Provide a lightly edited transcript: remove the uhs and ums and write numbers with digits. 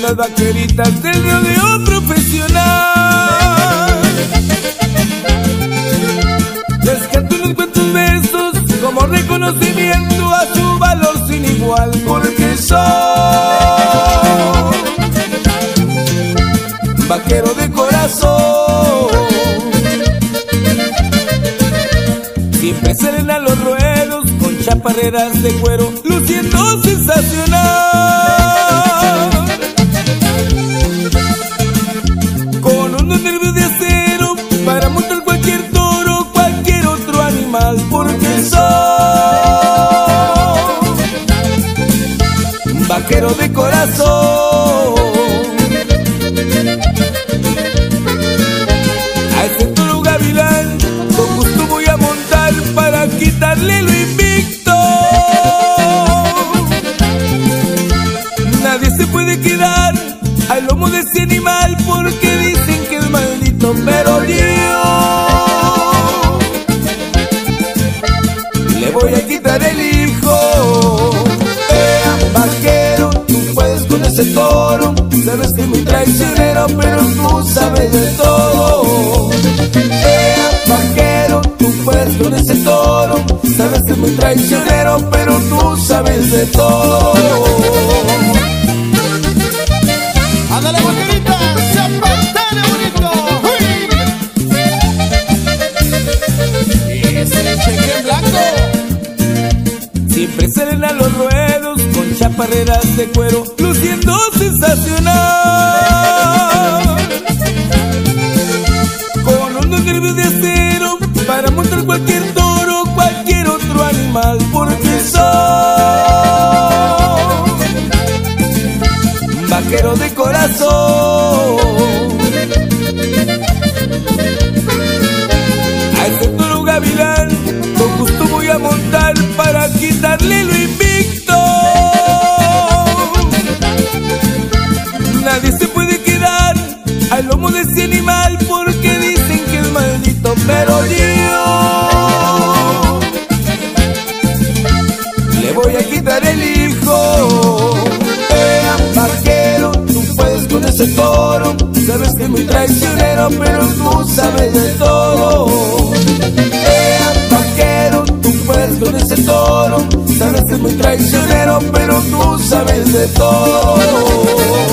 las vaqueritas del rodeo profesional. Les canto unos cuantos versos como reconocimiento a su valor sin igual, porque soy vaquero de corazón. Siempre salen a los ruedos con chaparreras de cuero, luciendo sensacional, con unos nervios de acero para montar cualquier toro, cualquier otro animal, porque soy vaquero de corazón. A ese toro gavilán con gusto voy a montar para quitarle lo invicto. Nadie se puede quedar al lomo de ese animal porque dicen que es maldito, pero yo le voy a quitar el hijo. Vaquero, tú puedes con ese toro, sabes que es muy traicionero, pero tú sabes de todo. Vaquero, tú puedes con ese toro, sabes que es muy traicionero, pero tú sabes de todo. ¡Ándale, vaquerita! ¡Se apantane bonito! ¡Uy! ¡Y ese cheque en blanco! Siempre salen a los ruedos con chaparreras de cuero, luciendo sensacional, con unos nervios de acero para montar cualquier toro, cualquier otro animal, porque soy vaquero de corazón. A ese toro gavilán con gusto voy a montar para quitarle lo invicto. Nadie se puede quedar al lomo de ese animal porque dicen que es maldito, pero yo le voy a quitar el hijo. Vaquero, tú puedes con ese toro, sabes que es muy traicionero, pero tú sabes de todo. Vaquero, tú puedes con ese toro, sabes que es muy traicionero, pero tú sabes de todo.